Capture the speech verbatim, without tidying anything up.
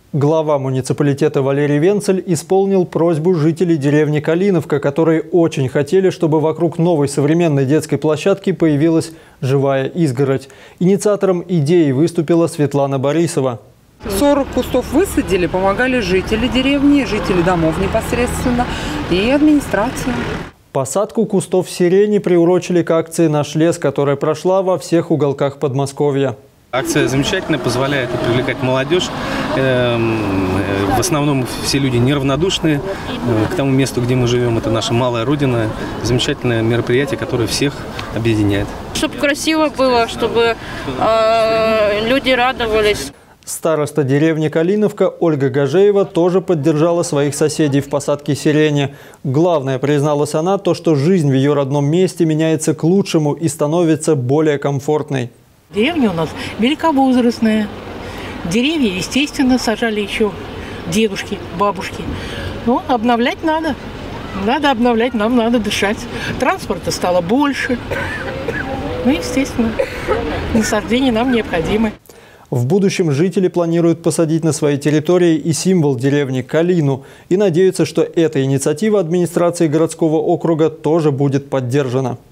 Глава муниципалитета Валерий Венцель исполнил просьбу жителей деревни Калиновка, которые очень хотели, чтобы вокруг новой современной детской площадки появилась живая изгородь. Инициатором идеи выступила Светлана Борисова. сорок кустов высадили, помогали жители деревни, жители домов непосредственно и администрация. Посадку кустов сирени приурочили к акции «Наш лес», которая прошла во всех уголках Подмосковья. Акция замечательная, позволяет привлекать молодежь. В основном все люди неравнодушные к тому месту, где мы живем. Это наша малая родина. Замечательное мероприятие, которое всех объединяет. Чтобы красиво было, чтобы э, люди радовались. Староста деревни Калиновка Ольга Гажеева тоже поддержала своих соседей в посадке сирени. Главное, призналась она, то, что жизнь в ее родном месте меняется к лучшему и становится более комфортной. Деревня у нас великовозрастная. Деревья, естественно, сажали еще дедушки, бабушки. Но обновлять надо. Надо обновлять, нам надо дышать. Транспорта стало больше. Ну, естественно, насаждения нам необходимы. В будущем жители планируют посадить на своей территории и символ деревни – калину. И надеются, что эта инициатива администрации городского округа тоже будет поддержана.